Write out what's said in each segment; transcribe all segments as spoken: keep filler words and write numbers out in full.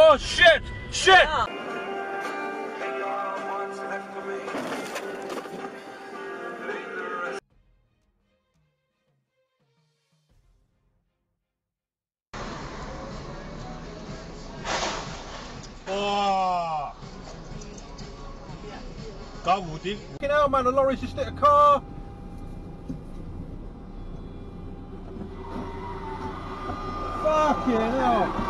Oh shit! Shit! Yeah. Oh! Go, Woody. Fucking hell, man, the lorry's just hit a car. Fucking hell.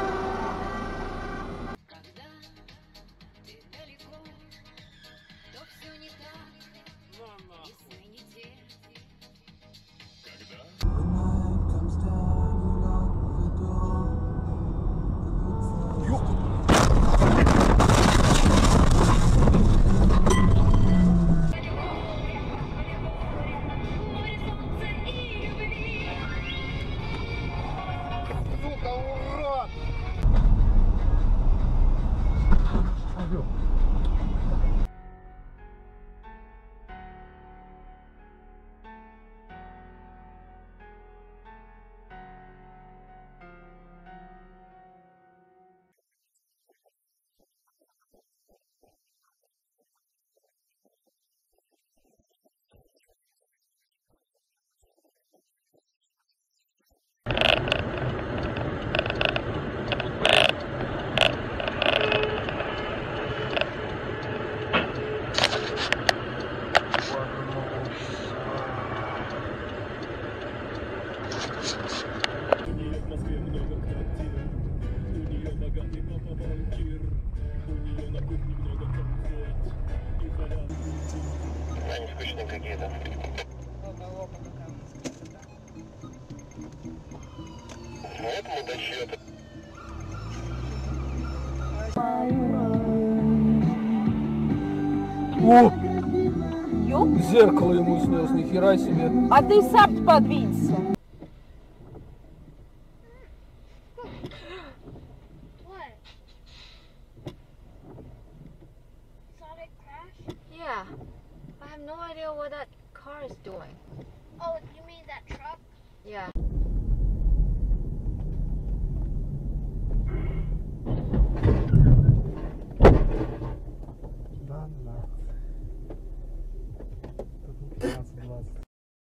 какие-то. Вот мудачок. О! Зеркало ему снес, нихера себе. А ты сам подвинься. Yeah, I have no idea what that car is doing. Oh, you mean that truck? Yeah. Да, да. Тут не пятнадцать-двадцать.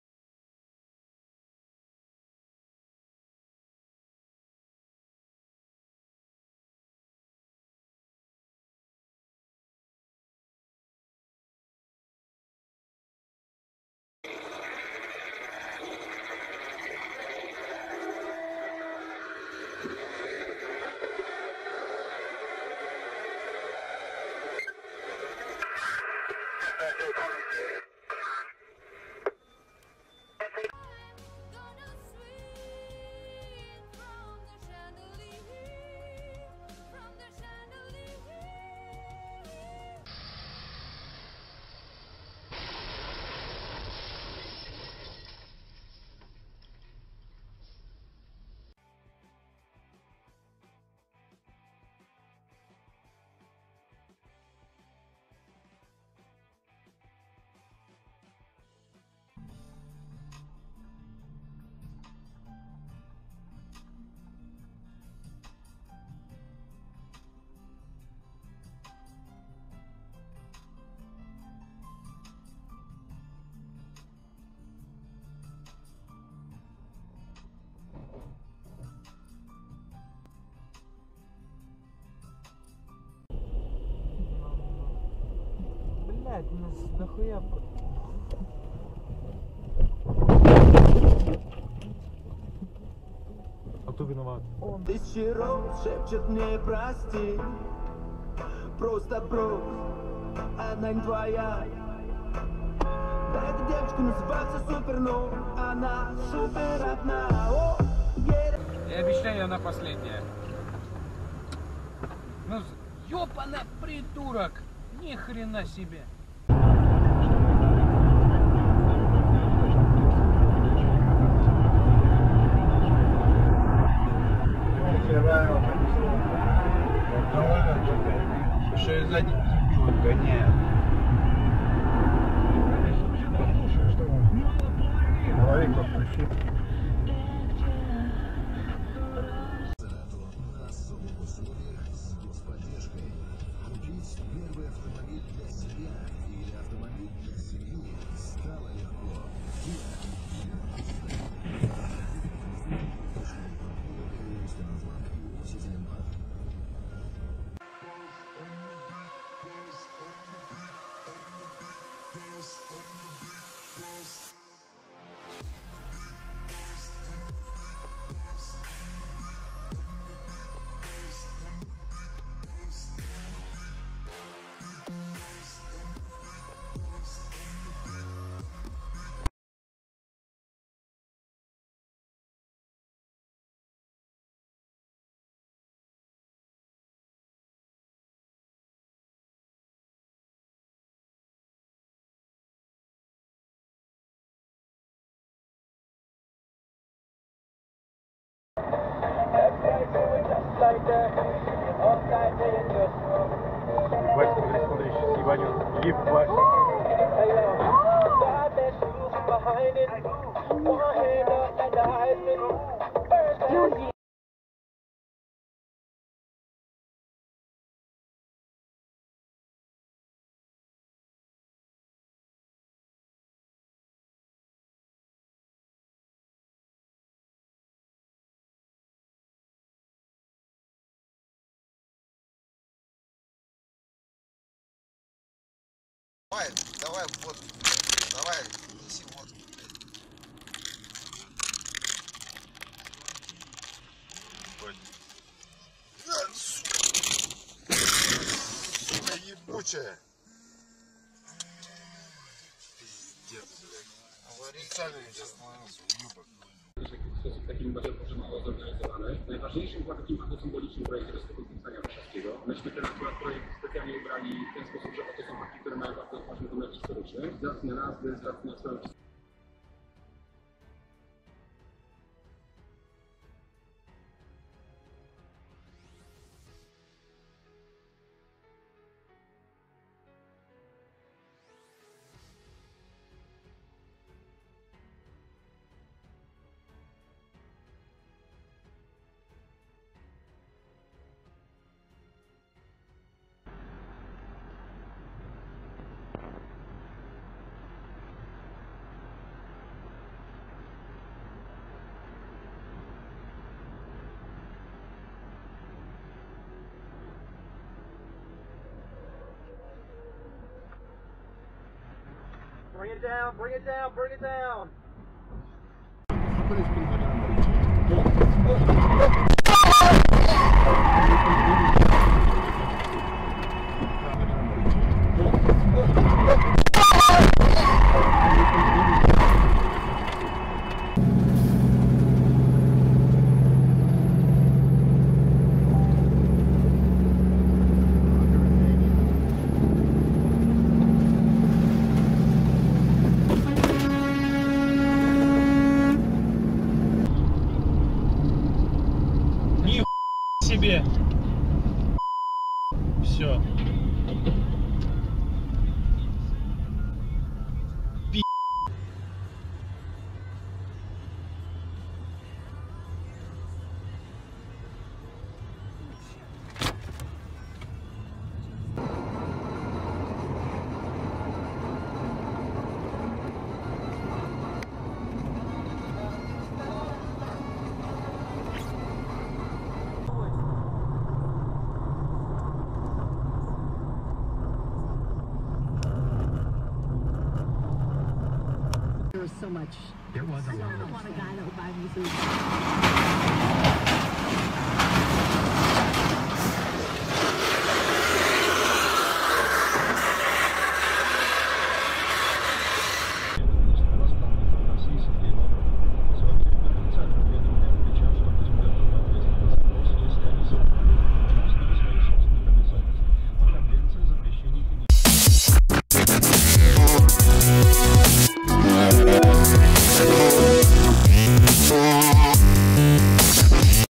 Блять, нас нахуя под... А кто виноват? Тысячи роз шепчет мне прости. Просто брось, она не твоя. Да эта девочка называется супер, но она супер одна. О, yeah. И обещаю, она последняя. Ну, ёпана придурок! Ни хрена себе! Еще и сзади дебилов гоняют. Послушай, что он? Голове подключи. На особых условиях Ебать, смотри, смотри, сейчас ебанет. Ебать. Давай, давай, вот, давай, неси вот. Сука ебучая. Пиздец, блядь. Специально сейчас становился уебок. W sposób takim bardzo mało zorganizowany. Najważniejszym była takim bardzo symbolicznym projekcie rozpoczęcia wszystkiego. Myśmy ten akurat projekt specjalnie ubrali w ten sposób, że to są fakty, które mają bardzo ważny wymiar historyczny. Z racji na nazwy, z racji na swoją Bring it down, bring it down, bring it down. Себе. Все. Пи***. There was so much. There was a I lot. don't want a guy that would buy me food.